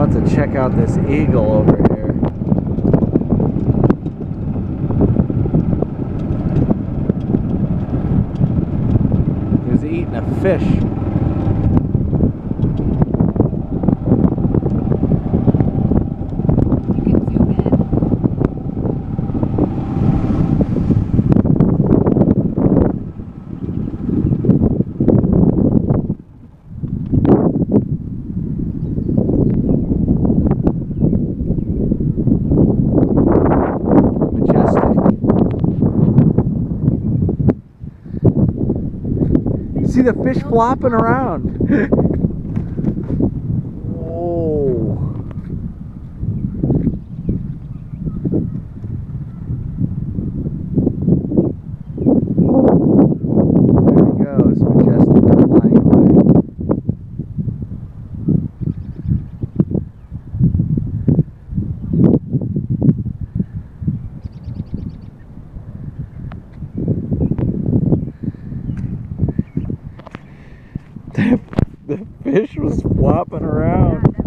about to check out this eagle over here. He was eating a fish. See the fish flopping around. Whoa. There he goes, Majestic flying away. The fish was flopping around.